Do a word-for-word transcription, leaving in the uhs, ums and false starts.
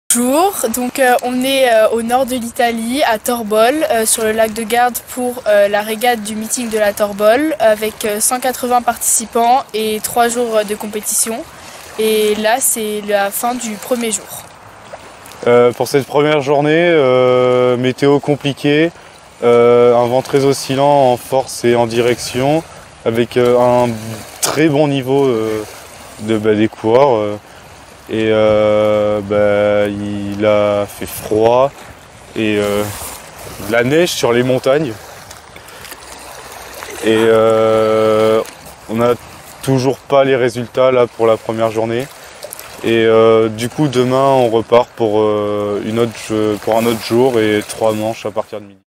Bonjour, donc euh, on est euh, au nord de l'Italie, à Torbole, euh, sur le lac de Garde pour euh, la régate du meeting de la Torbole, avec euh, cent quatre-vingts participants et trois jours de compétition. Et là, c'est la fin du premier jour. Euh, pour cette première journée, euh, météo compliquée, euh, un vent très oscillant en force et en direction, avec euh, un très bon niveau euh, de, bah, des coureurs. Euh, et euh, bah, il a fait froid et euh, de la neige sur les montagnes. Et euh, on n'a toujours pas les résultats là pour la première journée. Et euh, du coup demain on repart pour, euh, une autre, pour un autre jour et trois manches à partir de midi.